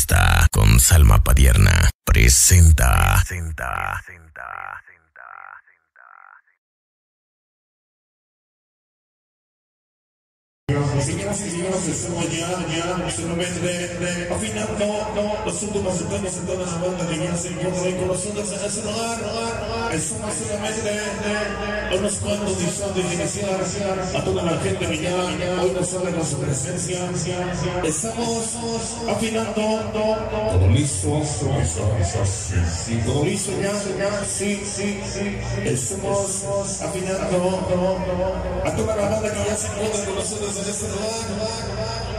Fiesta con Salma Padierna presenta. Señoras y señores, estamos ya solamente afinando los últimos detalles en toda la banda que ya se encuentra hoy con nosotros en este lugar. Estamos solamente unos cuantos instantes de iniciar a toda la gente que ya hoy nos sabe con su presencia. Estamos afinando todo listo. Todo listo ya, sí. Estamos afinando a toda la banda que ya se encuentra con nosotros en este lugar.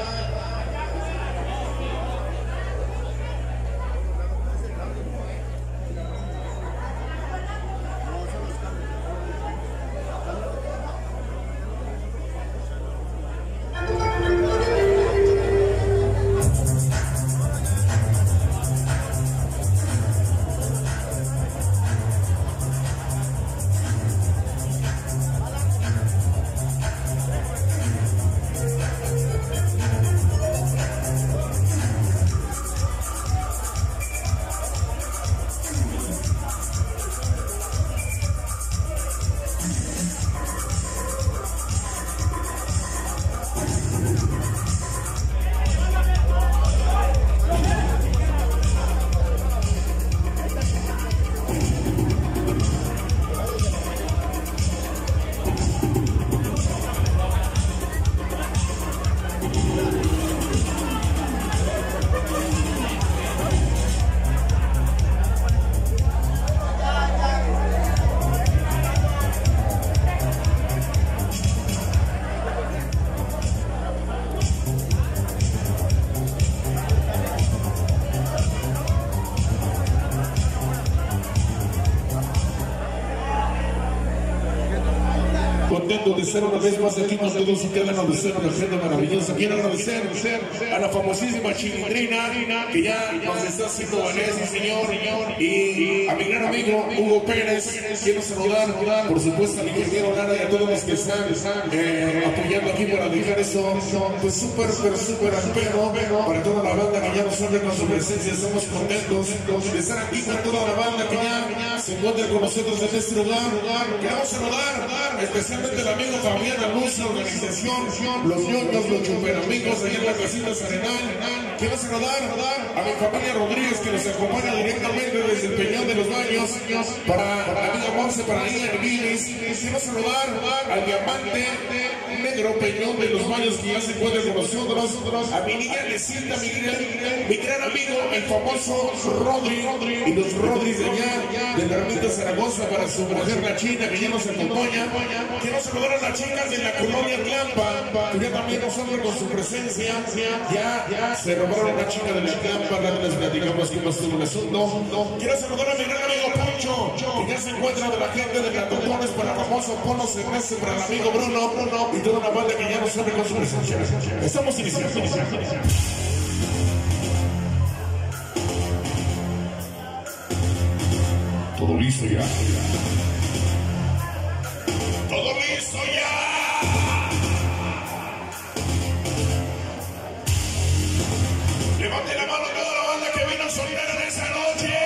Contento de estar una vez más aquí con todos y quiero agradecer a una gente maravillosa. Quiero agradecer a la famosísima Chilindrina que ya nos está haciendo valer, sí señor, y a mi gran amigo Hugo Pérez. Quiero saludar, por supuesto, al ingeniero Lara y a todos los que están apoyando aquí para dejar eso pues súper al pedo para toda la banda que ya nos honra con su presencia. Estamos contentos de estar aquí con toda la banda que ya se encuentra con nosotros en este lugar. Queremos saludar especialmente el amigo Fabián Luz, la organización, los ñoños, los chuperamigos allá en la casita Serenal. Quiero saludar a mi familia Rodríguez que nos acompaña directamente desde el Peñón de los Baños, para la amiga Monse, para Ian Guinness. Quiero saludar al diamante negro Peñón de los Baños que ya se encuentra con nosotros, a mi niña Lecinda, mi gran amigo, el famoso Rodri y los Rodríguez de allá de la Ermita Zaragoza, para su mujer la China que ya nos acompaña. Quiero saludar a las chicas de la colonia Tlampa, que ya también nos honran con su presencia. Ya se robaron una chica de la Tlampa, ya les platicamos cómo estuvo el asunto. Quiero saludar a mi gran amigo Poncho, que ya se encuentra de la gente de Platotones, para el famoso Polo Celeste, para el amigo Bruno, y toda una banda que ya nos honra con su presencia. Estamos iniciando. Todo listo ya. ¡Todo listo ya! Levante la mano toda la banda que vino a soltar en esa noche.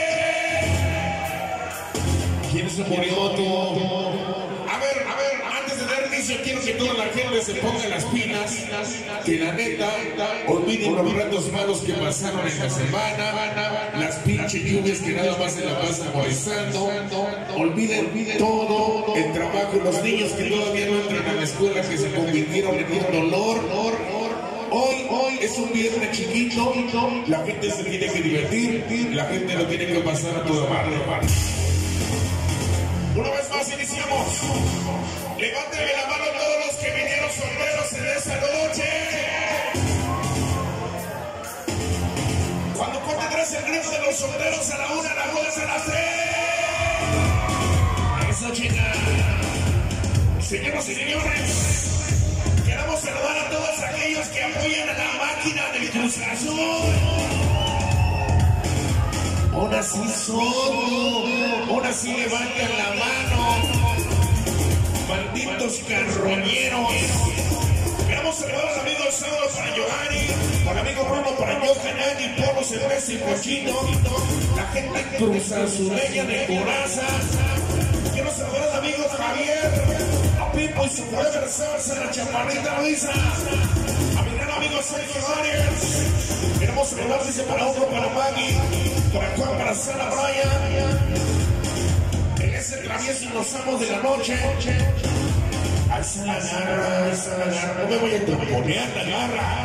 ¿Quién se murió tú? A ver, antes de dar inicio quiero que toda la gente se ponga las pilas, que la neta olviden los ratos malos que pasaron en la semana, las pinches lluvias que nada más se la pasan molestando, olviden todo el trabajo, los niños que todavía no entran a la escuela, que se convirtieron en un dolor. Hoy es un viernes chiquito, la gente se tiene que divertir, la gente lo tiene que pasar a toda madre. Una vez más iniciamos. Levánteme la mano todos los que vinieron solteros en esta noche. Cuando cuente 3 el grito de los solteros, a la 1, a la 2, a las 3. Eso, chica. Señoras y señores, queremos saludar a todos aquellos que apoyan a la máquina del Cruz Azul. Ahora sí son, ahora sí levantan la mano, malditos carroñeros. Queremos saludar a los amigos Saulo para Giovanni, para el amigo Bruno, para Johan Maggie, Polo, Cerveza y Cochino, la gente cruzazulleña de Coraza. Quiero saludar al amigo Javier, a Pipo y su forever salsa, la chaparrita Luisa, a mi gran amigo Sergio Arias. Queremos saludar, dice, para uno, para Maggie, para Juan, para Sara Brian. En ese travieso y los amos de la noche. Alza la garra, alza la garra. No me voy a tamponear la garra.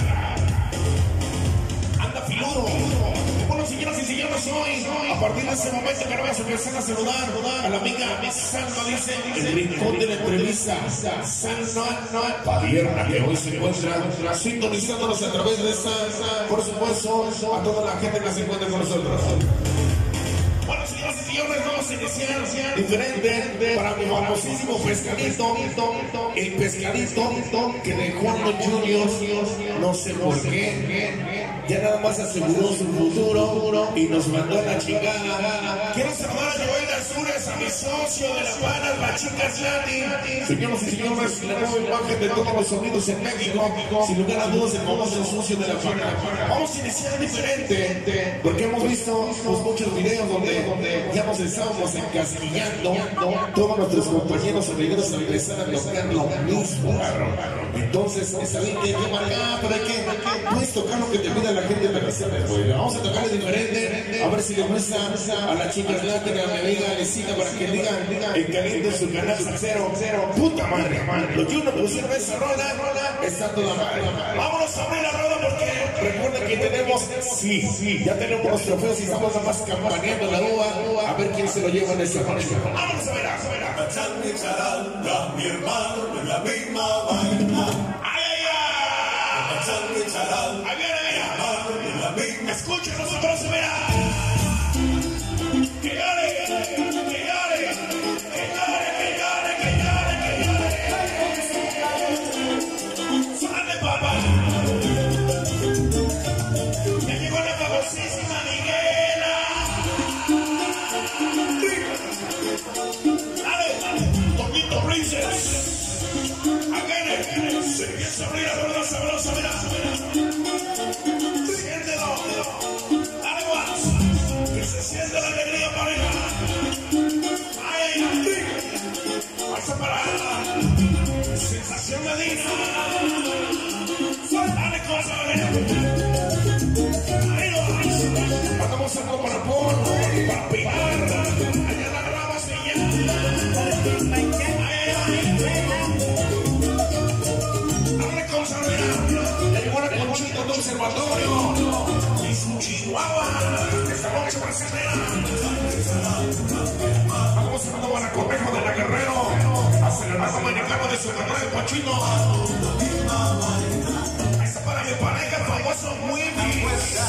Anda filudo. Bueno, señoras y señores, hoy, a partir de ese momento que vamos a empezar a saludar a la amiga Salma, dice, el rincón de la entrevista. Salma Padierna, que hoy se encuentra sintonizándonos a través de esta, por supuesto, a toda la gente que se encuentra con nosotros. Bueno, señoras y señores, vamos a iniciar diferente para mi famosísimo pescadito, el pescadito que de Juan Junior, no sé por qué, ya nada más aseguró su futuro y nos mandó a la chingada. Quiero saludar a Joel Azures, a mi socio de La Panas, las chicas Latin. Señoras y señores, la nueva imagen de todos los sonidos en México, sin lugar a dudas, el famoso socio de La Panas. Vamos a iniciar diferente, porque hemos visto muchos videos donde ya nos estábamos encasillando, todos nuestros compañeros amigueros a empezar a tocar lo mismo, cabrón. Entonces, está bien que marcar, pero hay que puedes tocar lo que te pida la gente para que se me. Vamos a tocar diferente, a ver si le muestra a las chicas Latin, a mi amiga Alecina, para que digan en caliente en su canal Salsero. Puta madre, los que uno pusieron esa rola, está toda madre. Vámonos a abrir la rola porque recuerden que tenemos, ya tenemos los trofeos y estamos nada más campaneando la uva. A ver quién se lo lleva en esta noche. Vamos a ver, Echando y charanga, mi hermano, en la misma vaina. ¡Ay, ay, ay! Echando y charanga, ¡Ahí viene, mi hermano, en la misma. escuchen nosotros, verá! ¡Que llore, que llore, que llore, que llore, que llore, que llore, que llore! ¡Sale, papá! Ya llegó la famosísima Miguela. Tornito Princess. Again. Se empieza a abrir la rueda sabrosa, mira. Siéntelo. Dale más. Que se siente la alegría, pareja. Ay. Pasa para Sensación Medina. Dale cosa, mira. Ahí lo vas. Mandamos algo para Paul, para Pilar. Allá la graba se Abre cosa, mira. Ya llegó la conchita del observatorio. Y su chihuahua. Esta noche presente. Vamos a para Correjo de la Guerrero. Acelerado dominicano de su carrera de Pachino. Ahí está para mi pareja, famoso Winnie.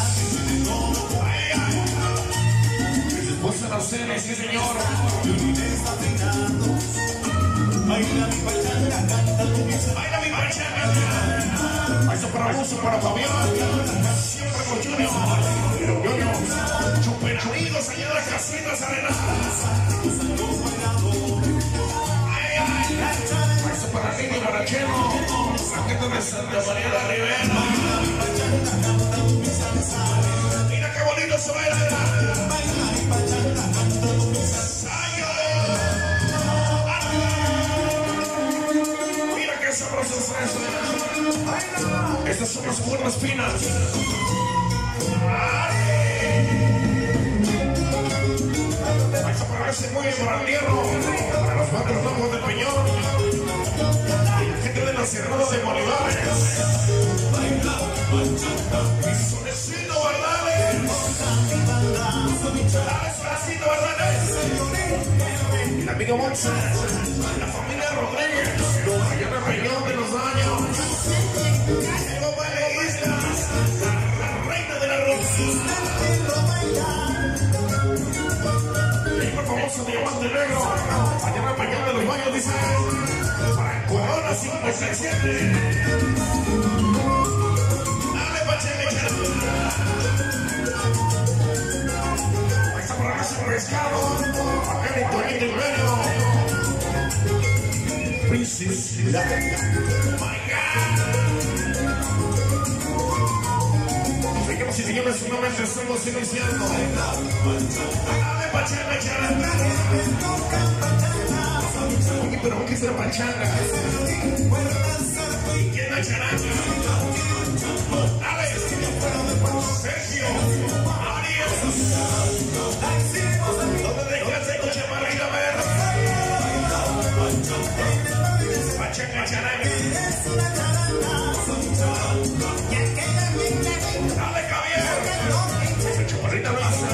Pues en la cena, sí señor. Baila mi pachanga, canta tu misa. Baila mi pachanga. Eso para Buzo, para Fabián. Siempre con Junior. Chupen amigos allá de las casitas arenadas. Eso para Niño, para Chelo. La gente de Santa María de Rivera. Mira qué bonito se baila. Mira qué sabroso es eso. Estas son las cuerdas finas. Vais a pararse muy bien para el hierro, para los cuatro rojos del Peñón y la gente de la Cerrada de Bolívares. Y Solecito Bardales. Dale, Solecito Bardales. Y el amigo Monza, la familia Rodríguez, allá en el Peñón de los Años. Llegó Vale Islas, la reina de la rosa. Famoso diamante negro, allá en el Peñón de los Baños, dice, para Corona 57. Dale, Pachele, ahí está por acá su pescado, acá en Torito y medio. Princess, my God. Seguimos Señoras y señores, solamente estamos iniciando. Dale pachanga, charanga. Oye, pero ¿qué es la pachanga? ¿Quién es la charanga? Dale, Sergio, Ariel. ¿Dónde dejaste tu chamarrita verde? Pachanga, charanga. Dale, Javier. Chaparrita Luisa.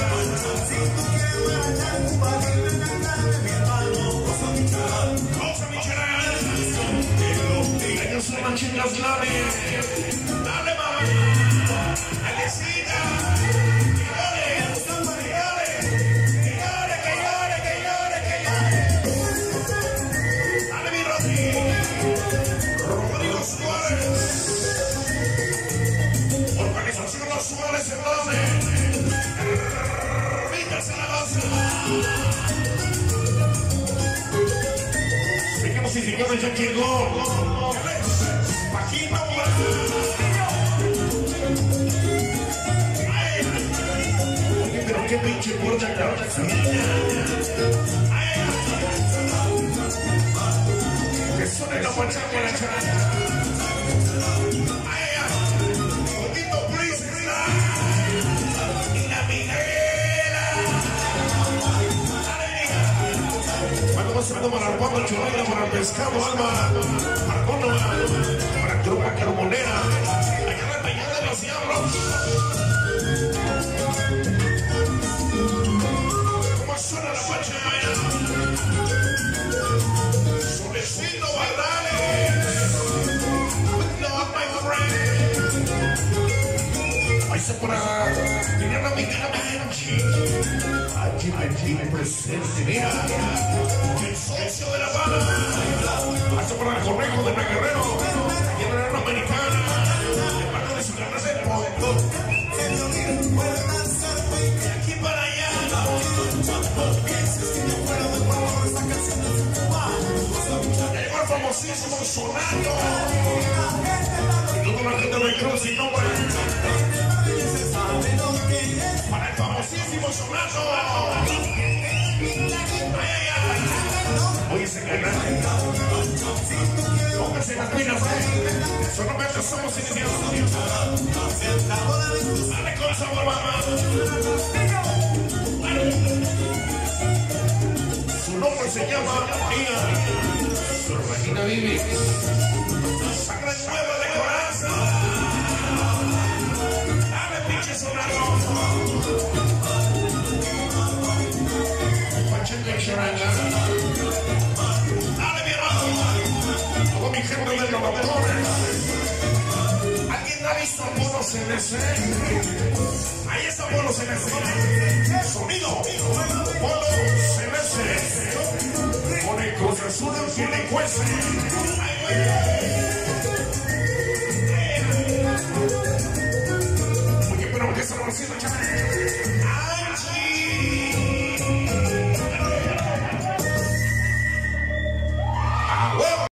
Cosa mi charanga. Ellos son las chicas claves. Dale, mamá. Alecita. Que llore. Dale, mi Rodrigo Suárez. Organización Los Suárez en donde. Víndase la base. Señoras y señores, ya llegó. Paquito. Oye, pero qué pinche gorda, cabrón. Que suene la pachanga, la charanga. Poquito Priscila. Y la Miguela. Cuando vas a tomar al guapo, chorrera para el pescado, alma. Para cono, para tropa carbonera. Allá la tallada de los diablos. ¿Cómo suena la pachanga? Solecito Bardales. Love my friend. Ahí se para mirar a mi cara, allí presente, mira. El socio de La Habana. Ahí se para el conejo de la Guerrero. Y en la americana. De parte de su caracero. De aquí para allá. Llegó el famosísimo Sonando. Y toda la gente de Cruz y nombre. Para el famosísimo Sonando. Oye, ese canal. Pónganse las pilas, solamente somos iniciados. Dale con sabor, mamá. Su nombre se llama Mía. Su Regina Vivi. Sangre nueva de corazón. Dale, pinche Sonando. Pachanga y charanga. Dale, mi hermano. Todo mi gente de los motores. ¿Alguien ha visto Apolo CNC? Ahí está Apolo CNC. Sonido. Apolo CNC. Con el Cruz Azul en Filicuese. ¡Ay, güey!